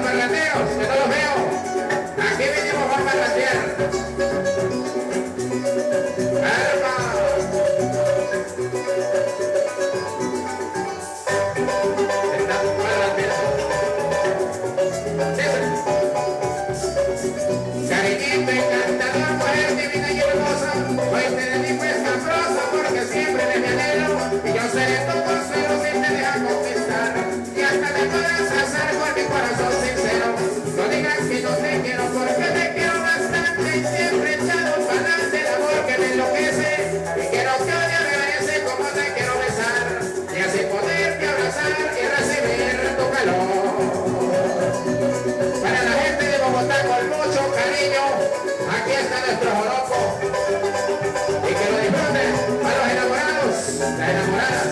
parranderos, que no los veo. Aquí venimos a parrandear. ¡Arma! Estamos parranderos. Cariñito, encantador, mujer divina y hermosa. Hoy te dedico esta prosa porque siempre me anhelo. Y yo seré tu consuelo si te dejas conquistar. Y hasta te podrás casar con mi corazón sincero. No digas que no te quiero porque te quiero bastante. Y siempre echado para adelante el amor que me enloquece. Y quiero que hoy me merece como te quiero besar. Y así poderte abrazar y recibir tu calor. Para la gente de Bogotá con mucho cariño, aquí está nuestro joropo. Y que lo disfruten a los enamorados, las enamoradas.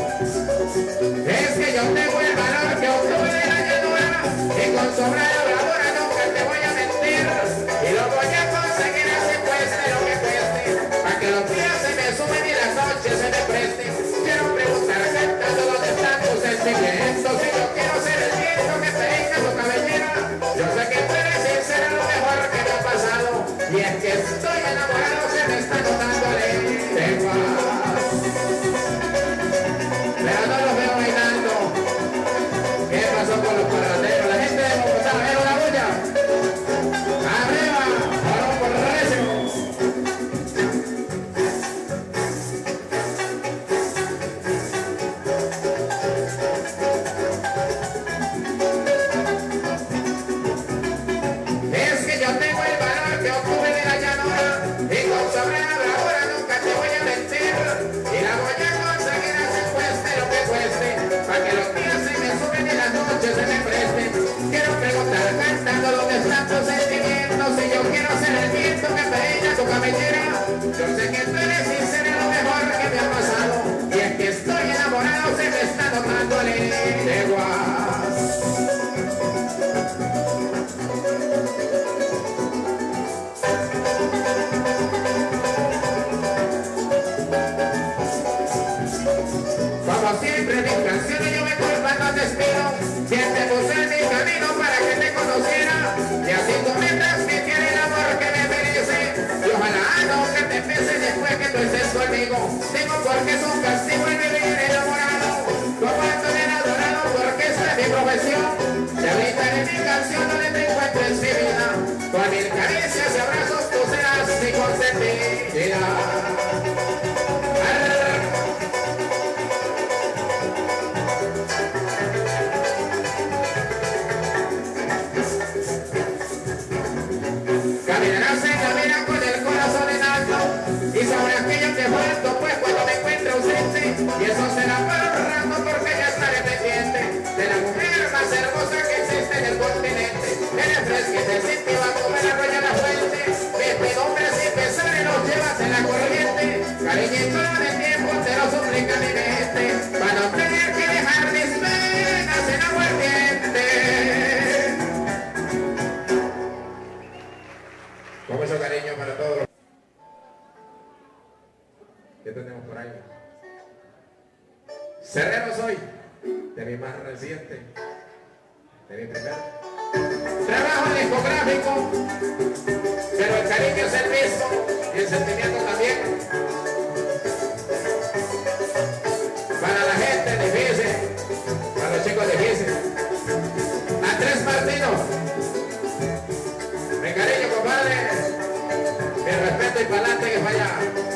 Es que yo tengo el valor que obtuve de la llanura y con sobra de bravura nunca te voy a mentir. Y lo voy a conseguir así cueste lo que cueste, para que los días se me sumen y las noches se me presten. Quiero preguntar cantando dónde están tus sentimientos. Si yo quiero ser el viento que peina tu cabellera, yo sé que tú eres sincera, lo mejor que me ha pasado. Y es que estoy enamorado, se me está notando lengua. Pero no los veo bailando. ¿Qué pasó con los parranderos? La gente de Bogotá, ¿ven una bulla? ¡Arriba! ¡Ahora por récimo! Es que yo tengo el valor que obtuve de la llanura y con sobra bravura nunca te voy a mentir. Y la voy a conseguir así cueste lo que cueste, para que los días se me suben y las noches se me presten. Quiero preguntar cantando dónde están tus sentimientos. Si yo quiero ser el viento que peina tu cabellera, yo sé que tú eres sincera, lo mejor que me ha pasado. Y es que estoy enamorado, se me está notando leguas. Como siempre mis canciones yo me culpa, no te espero. Siempre puse en mi camino para que te conociera. Y así tú me transmitieras el amor que me merece. Y ojalá no que te pese después que tú estés conmigo. Digo porque es un castigo el vivir enamorado. Como estoy adorado porque esta es mi profesión. Te habitaré mi canción donde te encuentres mi vida. Con mil caricias y abrazos tú serás mi consentida. Caminarás en la vida con el corazón en alto y sabrás que yo te he vuelto pues cuando me encuentre ausente. Y eso será para un rato porque ya estaré pendiente de la mujer más hermosa que existe en el continente. Eres fresquita, sin ti va a comer arroyo a la fuente. Vete hombres y pesares los llevas en la corriente. Cariñito de tiempo te lo suplica mi mente, para no tener que dejar mis penas en aguardiente. Con mucho cariño para todos los... ¿Qué tenemos por ahí? Cerrero soy, de mi más reciente, de mi primer trabajo discográfico, pero el cariño es el mismo y el sentimiento también. Para la gente difícil, para los chicos difíciles. Andrés Martino, mi cariño compadre, mi respeto y pa'lante que falla.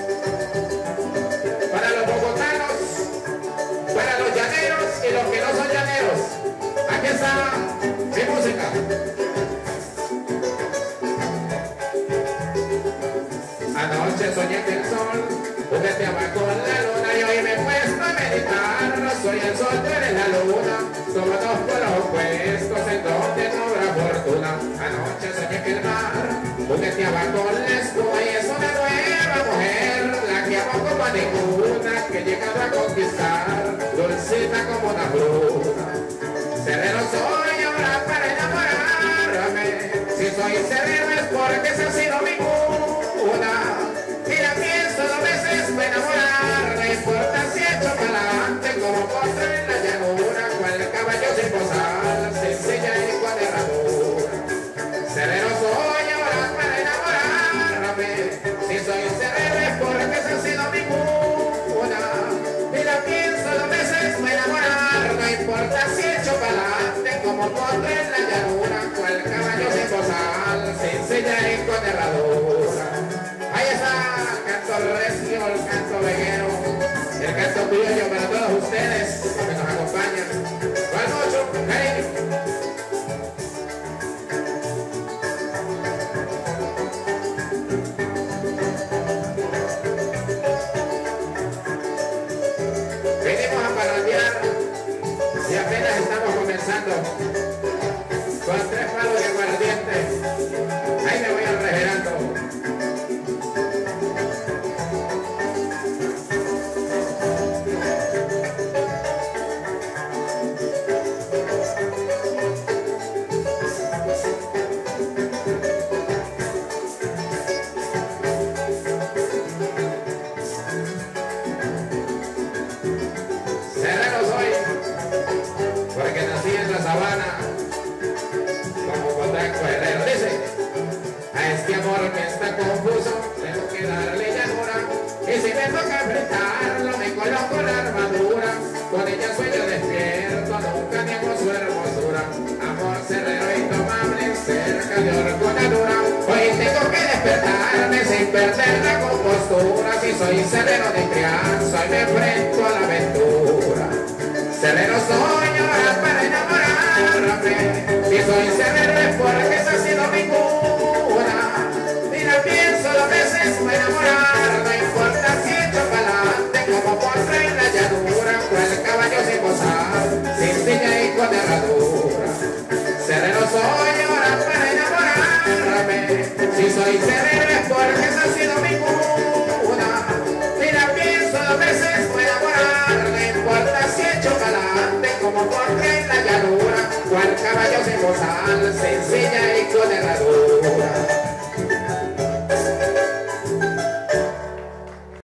Para los bogotanos, para los llaneros y los que no son llaneros, aquí está mi música. Anoche soñé que el sol jugueteaba con la luna y hoy me he puesto a meditar. Soy el sol, tú eres la luna, somos dos polos opuestos en donde no habrá fortuna. Anoche soñé que el mar jugueteaba con la espuma y es una nueva mujer, la que amo como a ninguna, que he llegado a conquistar, dulcita como una bruna. Cerrero soy ahora para enamorarme, si soy cerrero es porque esa ha sido mi cuna. Y la pienso dos veces para enamorar, no importa si he hecho galante como postre en la llanura, cual caballo sin posar, sencilla y cuadrada. como potro en la llanura, cual caballo sin bozal, sin silla y con herradura. Ahí está el canto recio, el canto veguero, el canto criollo para todos ustedes que nos acompañan. Buenas noches, cariño. Venimos a parrandear y apenas estamos comenzando con 3 palos de aguardiente. Ahí me voy al regerando. Sereno soy, porque nací en la sabana, como Potanco Herrero. Dice, a este amor que está confuso, tengo que darle llanura, y si me toca enfrentarlo, me coloco la armadura, con ella sueño despierto, nunca niego su hermosura, amor cerrero y tomable, cerca de horconadura, hoy tengo que despertarme sin perder la compostura, si soy sereno de crianza y me enfrento a la aventura. Sereno soy ahora para enamorarme, si soy sereno es porque esa ha sido mi cura, y la pienso 2 veces para enamorar, no importa si echo pa'lante como postre en la llanura, cual caballo sin bozal, sin silla y con herradura. Sereno soy ahora para enamorarme, si soy sereno es porque esa ha sido mi cura, y la pienso 2 veces para enamorar, no importa si echo pa'lante como postre en la llanura, cual caballo sin bozal, sin silla